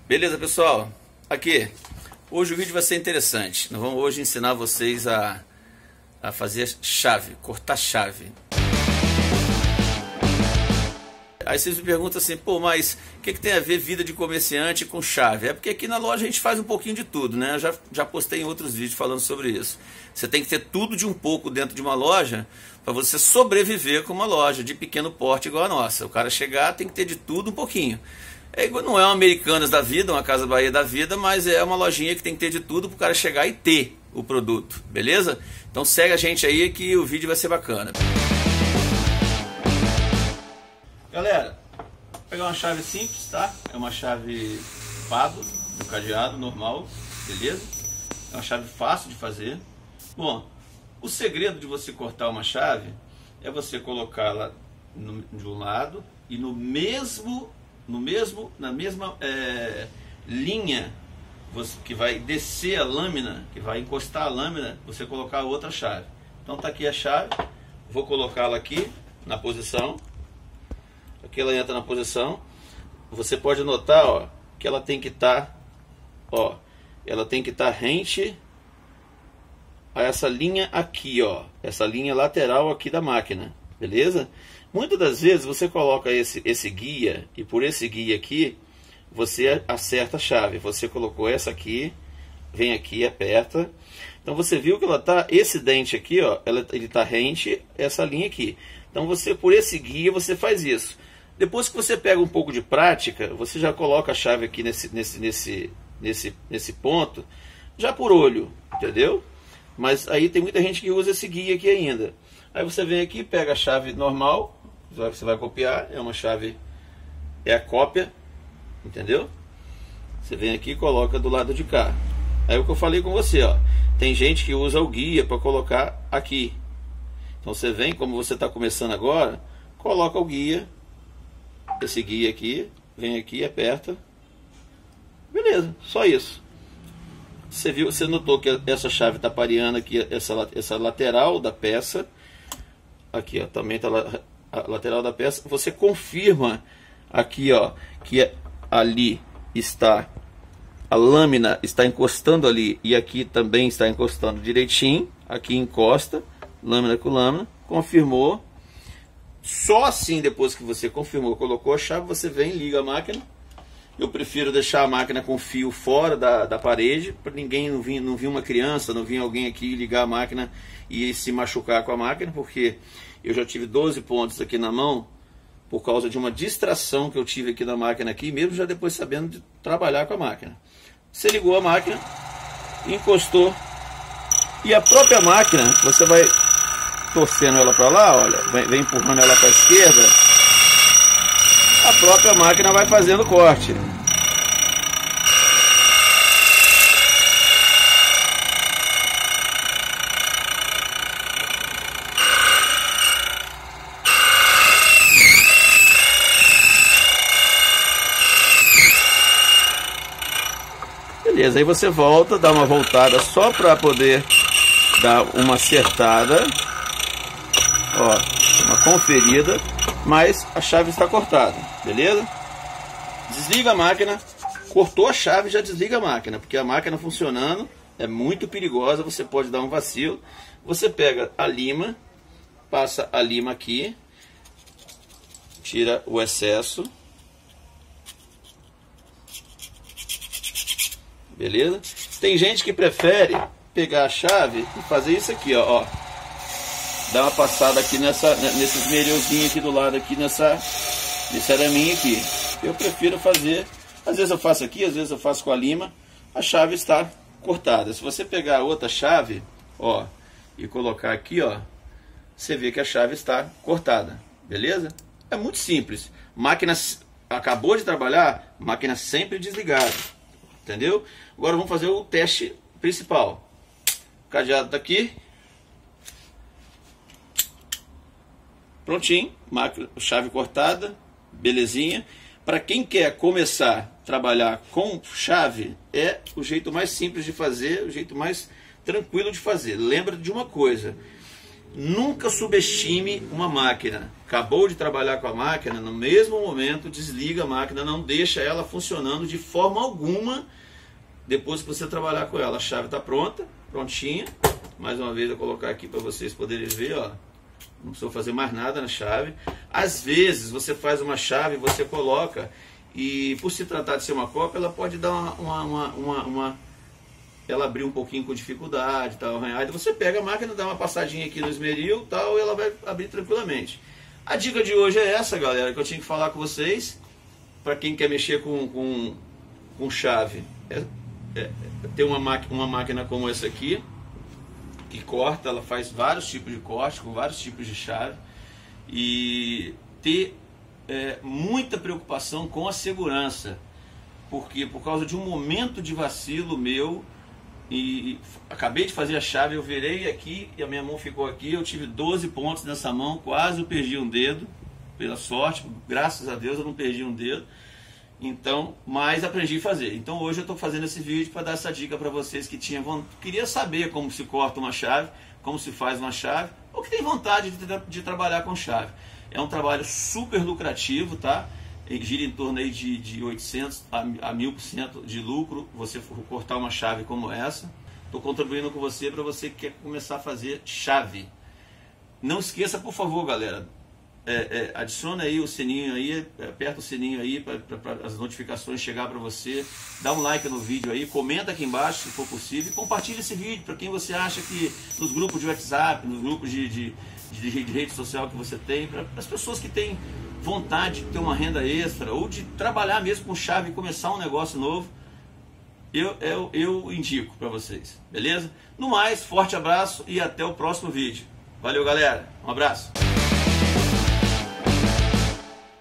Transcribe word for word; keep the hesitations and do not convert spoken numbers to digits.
Beleza, pessoal? Aqui, hoje o vídeo vai ser interessante. Nós vamos hoje ensinar vocês a, a fazer chave, cortar chave. Aí vocês me perguntam assim, pô, mas o que, que tem a ver vida de comerciante com chave? É porque aqui na loja a gente faz um pouquinho de tudo, né? Eu já, já postei em outros vídeos falando sobre isso. Você tem que ter tudo de um pouco dentro de uma loja para você sobreviver com uma loja de pequeno porte igual a nossa. O cara chegar tem que ter de tudo um pouquinho. É igual, não é uma Americanas da vida, uma Casa Bahia da vida, mas é uma lojinha que tem que ter de tudo para o cara chegar e ter o produto, beleza? Então segue a gente aí que o vídeo vai ser bacana. Galera, vou pegar uma chave simples, tá? É uma chave fado, um cadeado normal, beleza? É uma chave fácil de fazer. Bom, o segredo de você cortar uma chave é você colocá-la de um lado e no mesmo, no mesmo, na mesma é, linha você, que vai descer a lâmina, que vai encostar a lâmina, você colocar a outra chave. Então tá aqui a chave, vou colocá-la aqui na posição. Aqui ela entra na posição. Você pode notar, ó, que ela tem que estar, ó, ela tem que estar rente a essa linha aqui, ó, essa linha lateral aqui da máquina, beleza? Muitas das vezes você coloca esse esse guia e por esse guia aqui você acerta a chave. Você colocou essa aqui, vem aqui, aperta. Então você viu que ela tá, esse dente aqui, ó, ela, ele tá rente a essa linha aqui. Então você, por esse guia, você faz isso. Depois que você pega um pouco de prática, você já coloca a chave aqui nesse, nesse, nesse, nesse, nesse ponto, já por olho, entendeu? Mas aí tem muita gente que usa esse guia aqui ainda. Aí você vem aqui, pega a chave normal, você vai copiar, é uma chave, é a cópia, entendeu? Você vem aqui e coloca do lado de cá. Aí o que eu falei com você, ó, tem gente que usa o guia para colocar aqui. Então você vem, como você está começando agora, coloca o guia, esse guia aqui, vem aqui, aperta, beleza, só isso. Você viu, você notou que essa chave está pareando aqui, essa, essa lateral da peça, aqui ó, também está a lateral da peça. Você confirma aqui ó, que ali está, a lâmina está encostando ali, e aqui também está encostando direitinho, aqui encosta, lâmina com lâmina, confirmou. Só assim, depois que você confirmou, colocou a chave, você vem e liga a máquina. Eu prefiro deixar a máquina com fio fora da, da parede, para ninguém não vir, não vir uma criança, não vir alguém aqui ligar a máquina e se machucar com a máquina, porque eu já tive doze pontos aqui na mão, por causa de uma distração que eu tive aqui na máquina, aqui, mesmo já depois sabendo de trabalhar com a máquina. Você ligou a máquina, encostou, e a própria máquina, você vai torcendo ela para lá, olha, vem, vem empurrando ela para a esquerda, a própria máquina vai fazendo corte. Beleza, aí você volta, dá uma voltada só para poder dar uma acertada. Ó, uma conferida, mas a chave está cortada, beleza? Desliga a máquina, cortou a chave, já desliga a máquina, porque a máquina funcionando é muito perigosa, você pode dar um vacilo. Você pega a lima, passa a lima aqui, tira o excesso, beleza? Tem gente que prefere pegar a chave e fazer isso aqui, ó, ó. Dá uma passada aqui nessa, nesses melhorzinhos aqui do lado, aqui nessa, nesse araminho aqui. Eu prefiro fazer, às vezes eu faço aqui, às vezes eu faço com a lima, a chave está cortada. Se você pegar a outra chave, ó, e colocar aqui, ó, você vê que a chave está cortada, beleza? É muito simples. Máquina acabou de trabalhar, máquina sempre desligada, entendeu? Agora vamos fazer o teste principal. O cadeado está aqui. Prontinho, máquina, chave cortada, belezinha. Para quem quer começar a trabalhar com chave, é o jeito mais simples de fazer, o jeito mais tranquilo de fazer. Lembra de uma coisa, Nunca subestime uma máquina. Acabou de trabalhar com a máquina, no mesmo momento desliga a máquina, não deixa ela funcionando de forma alguma depois que você trabalhar com ela. A chave está pronta, prontinha. Mais uma vez eu vou colocar aqui para vocês poderem ver, ó. Não precisa fazer mais nada na chave. Às vezes você faz uma chave, você coloca, e por se tratar de ser uma cópia, ela pode dar uma, uma, uma, uma, uma ela abrir um pouquinho com dificuldade, tal, arranhada. Você pega a máquina, dá uma passadinha aqui no esmeril, tal, e ela vai abrir tranquilamente. A dica de hoje é essa, galera, que eu tinha que falar com vocês. Para quem quer mexer com, com, com chave, é, é, ter uma, uma máquina como essa aqui, que corta, ela faz vários tipos de corte, com vários tipos de chave, e ter é, muita preocupação com a segurança, porque por causa de um momento de vacilo meu, e acabei de fazer a chave, eu virei aqui e a minha mão ficou aqui, eu tive doze pontos nessa mão, quase eu perdi um dedo, pela sorte, graças a Deus eu não perdi um dedo. Então, mas aprendi a fazer. Então hoje eu estou fazendo esse vídeo para dar essa dica para vocês que tinham, queria saber como se corta uma chave, como se faz uma chave, ou que tem vontade de, de trabalhar com chave. É um trabalho super lucrativo, tá? Gira em torno aí de, de oitocentos a mil por cento de lucro você for cortar uma chave como essa. Estou contribuindo com você para você que quer começar a fazer chave. Não esqueça, por favor, galera, é, é, adiciona aí o sininho aí, aperta o sininho aí para as notificações chegar para você. Dá um like no vídeo aí, comenta aqui embaixo se for possível e compartilha esse vídeo para quem você acha que nos grupos de WhatsApp, nos grupos de, de, de, de rede social que você tem, para as pessoas que têm vontade de ter uma renda extra ou de trabalhar mesmo com chave e começar um negócio novo, eu, eu, eu indico para vocês, beleza? No mais, forte abraço e até o próximo vídeo. Valeu, galera, um abraço.